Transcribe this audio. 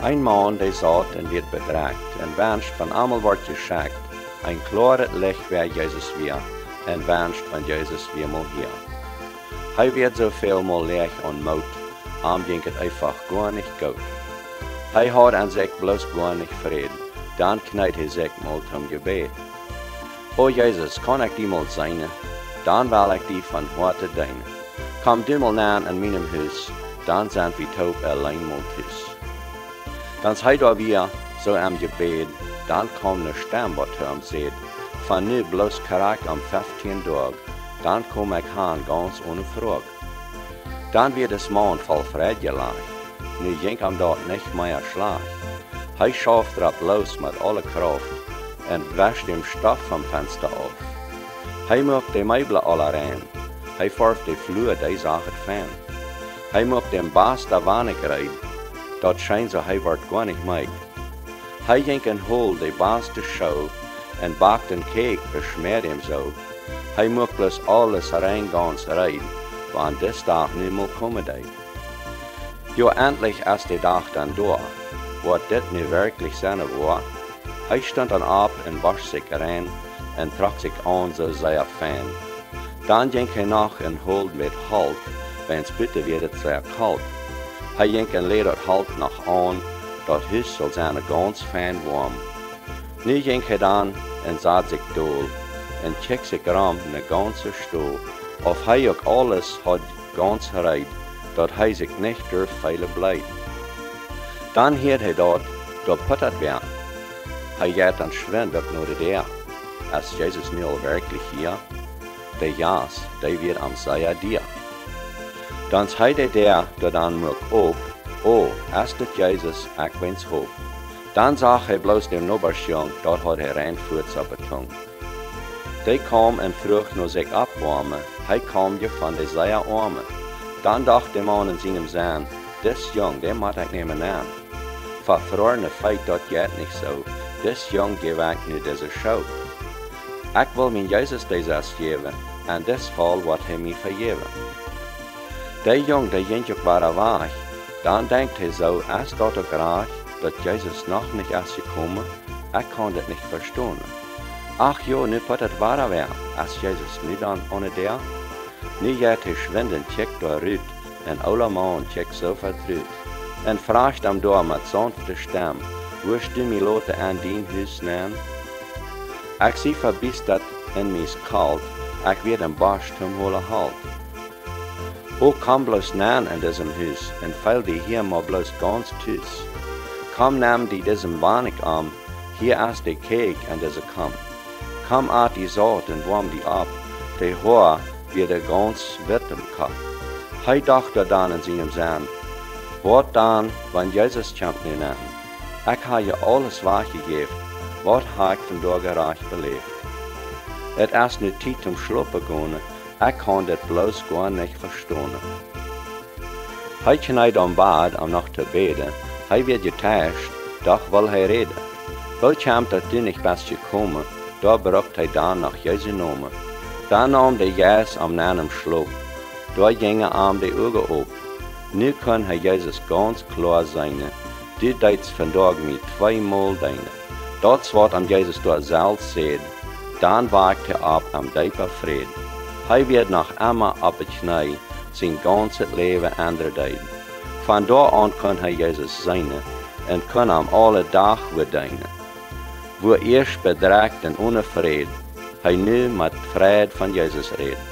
Ein Mann, der sagt und wird bedreigt, und wünscht von einmal wird geschickt, ein klares Licht wer Jesus wir, und wünscht von Jesus wir mal hier. Hij wird so viel mal leicht und Mut, ging es einfach gar nicht gut. Hij hat an sich bloß gar nicht Frieden, dann kneit sich mal zum Gebet. O Jesus, kann ich die mal sein, dann will ich die von heute dienen. Komm du mal näher an meinem Haus, dann sind wir taub allein mal Haus. Dann seid ihr wir so am Gebet, dann kommt eine Stimme, was seht, von nu bloß korrekt am 15 Tag, dann komm ich heim ganz ohne Frage. Dann wird es Mann voll Friede gelegt, nu jink am dort nicht mehr schlag. Hij schafft drauf los mit aller Kraft und wäscht dem Stoff vom Fenster auf. Hij macht die Möbel alle rein, hij färbt die Flur, die Sachen fein. Hij macht dem Bas da Wanne rein, dort scheint so hij wird gar nicht meid. Hij jink en hol die Bas de Show und bakt den Cake, beschmiert ihm so. Hij macht bloß alles rein ganz rein, wann des Tag nicht mehr kommen deit. Jo, endlich ist der Tag dann da, wo das nu wirklich seine war. Hij stand dann ab und wascht sich rein und trug sich an so sehr fein. Dann ging er nach und holt mit Halt, wenn's bitte wird sehr kalt. Hij ging en leed dat Halt noch an, dat Hus soll sein ganz fein warm. Nu ging er dann und sah sich dool und check sich ram ne ganze Stuhl. Auf hij ook alles hat ganz reid, dat hij sich nicht durch viele bleit. Dann hielt hij dort puttert wer. Hij geht dann schwind op nur der. Als Jesus nu al wirklich hier, der Jas, der wird am Seier dir. Dann zei der dann muck op, oh, ist das Jesus, ich wens hoop. Dann sag er bloß dem Nobersjong, dort hat er reinfuhrts auf der Tung. Der kam und frucht nur sich abwarmen, hij kam je von der Seier arme. Dann dachte der Mann in seinem Sinn, des Jung, der mag ich nehmen an. Verfrorene Feit dort geht nicht so, des Jung gebe ich nu diese Show. Ich will mein Jesus dieses geben, und des Fall wird er mir vergeben. Der Jung, der jentjuk war weich, dann denkt er so, als dort auch reich, dass Jesus noch nicht erst gekommen, ich kann das nicht verstehen. Ach jo, nu puttert war wer, als Jesus nu dann ohne der. Nu geht er schwinden, checkt da rüt, en aller Mann checkt so vertrüt. En fragt am Dor mit sanfte Stimme, wirst du mi lote an dien Hus nehmen? Ich sie verbiss dat in mis kalt, ich wird am Barsch zum holen Halt. O komm bloß nähen in diesem Hus, en fall die hier mal bloß ganz tüs. Komm nimm die diesem Wanig an, hier ist die Cake an diese Kamm. Komm at die Saat und warm die ab, die Haar wird ganz wet im Kopf. Hij dachte dann in seinem Sinn, wat dann, wenn Jesus kommt nu nehmen? Ich habe je alles weggegeben, wat habe ich von da gerecht belebt. Et ist nu Zeit zum Schluppen gegangen, ich kann das bloß gar nicht verstehen. Hij kneit am Bad, um noch zu beten, hij wird getäuscht, doch will hij reden. Weil kommt dat du nicht best gekommen, da braucht hij dann nach Jesu Namen. Dann nahm der Jas am einem Schluck, da gingen am die Augen op. Nu kann hij Jesus ganz klar sein, du deits vandaag mit zweimal deine. Das wat am Jesus dort selbst seht, dann wagt er ab am dieper Frieden. Hij wird noch immer abgeknallt, sein ganzes Leben andere deiden. Von da an kann hij Jesus sein und kann am alle Tag weer dienen. Wo erst bedreigt und ohne Frieden, hij nu mit Frieden von Jesus redet.